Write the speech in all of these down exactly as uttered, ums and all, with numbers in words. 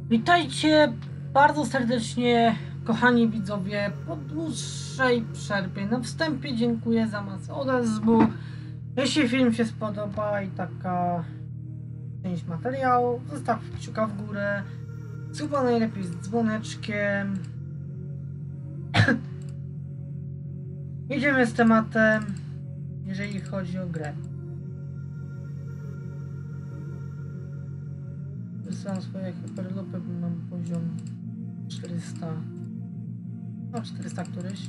Witajcie bardzo serdecznie, kochani widzowie, po dłuższej przerwie. Na wstępie dziękuję za masę odezwu. Jeśli film się spodoba i taka część materiału, zostaw kciuka w górę, suba najlepiej z dzwoneczkiem. Jedziemy z tematem, jeżeli chodzi o grę. Wysyłam swoje hyperloopy, bo mam poziom czterysta, no czterysta któryś.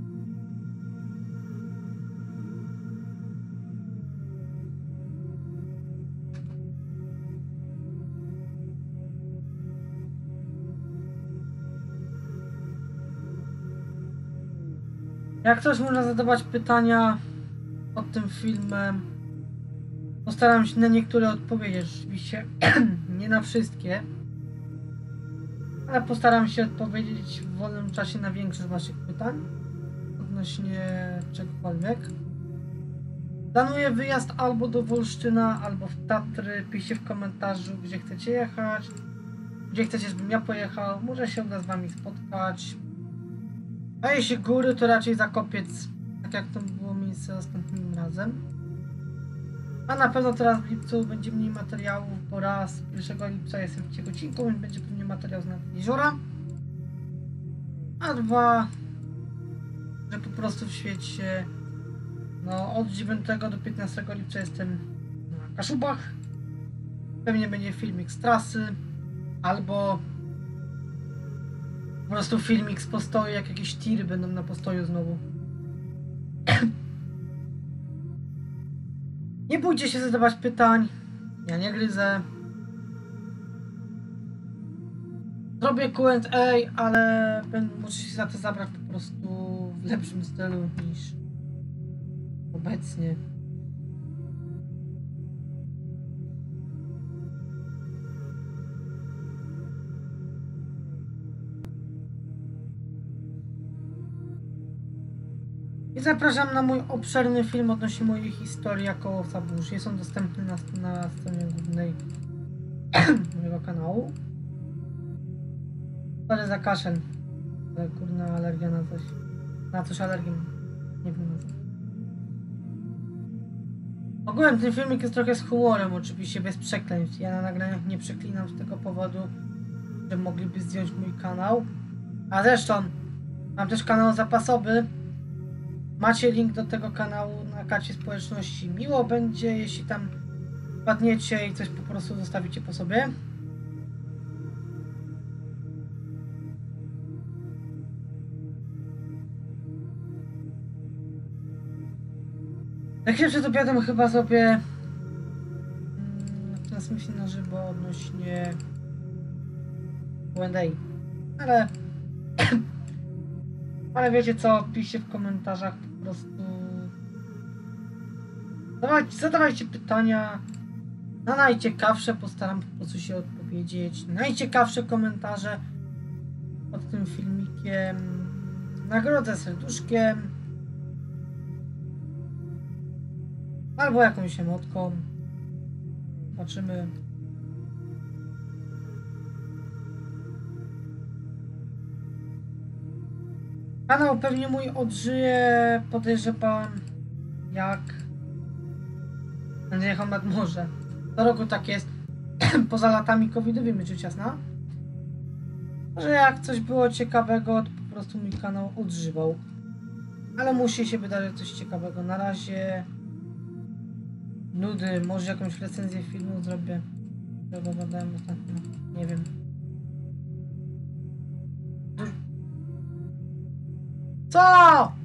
Jak coś można zadawać pytania pod tym filmem, postaram się na niektóre odpowiedzieć, oczywiście nie na wszystkie, ale postaram się odpowiedzieć w wolnym czasie na większość waszych pytań odnośnie czegokolwiek. Planuję wyjazd albo do Wolsztyna, albo w Tatry. Piszcie w komentarzu, gdzie chcecie jechać, gdzie chcecie, żebym ja pojechał. Może się uda z wami spotkać. A jeśli góry, to raczej Zakopiec, tak jak to było miejsce ostatnim razem. A na pewno teraz w lipcu będzie mniej materiałów, bo raz pierwszego lipca jestem w Ciechocinku, więc będzie pewnie materiał z nad jeziora. A dwa, że po prostu w świecie, no od dziewiątego do piętnastego lipca jestem na Kaszubach. Pewnie będzie filmik z trasy, albo po prostu filmik z postoju, jak jakieś tiry będą na postoju znowu. Nie bójcie się zadawać pytań, ja nie gryzę. Zrobię Q and A, ale muszę się za to zabrać po prostu w lepszym stylu niż obecnie. I zapraszam na mój obszerny film odnośnie mojej historii jako łowca burz. Jest on dostępny na, na stronie głównej mojego kanału. Ale za kaszel. Ale kurna alergia na coś. Na coś alergię. Nie wiem na co. Ogółem ten filmik jest trochę z humorem, oczywiście bez przekleństw. Ja na nagraniach nie przeklinam z tego powodu, że mogliby zdjąć mój kanał. A zresztą mam też kanał zapasowy. Macie link do tego kanału na karcie społeczności. Miło będzie, jeśli tam wpadniecie i coś po prostu zostawicie po sobie. Jak się przed obiadem chyba sobie w transmisji na żywo odnośnie Q and A. Ale ale wiecie co, piszcie w komentarzach po prostu. Zadawajcie, zadawajcie pytania. Na najciekawsze postaram po prostu się odpowiedzieć. Najciekawsze komentarze pod tym filmikiem nagrodzę serduszkiem albo jakąś emotką. Zobaczymy. Kanał pewnie mój odżyje, podejrzewam, jak będę jechał nad morze. Co roku tak jest, poza latami covidowymi, rzecz jasna. Że jak coś było ciekawego, to po prostu mój kanał odżywał. Ale musi się wydarzyć coś ciekawego. Na razie nudy, może jakąś recenzję filmu zrobię. Czego badałem ostatnio, nie wiem. Co?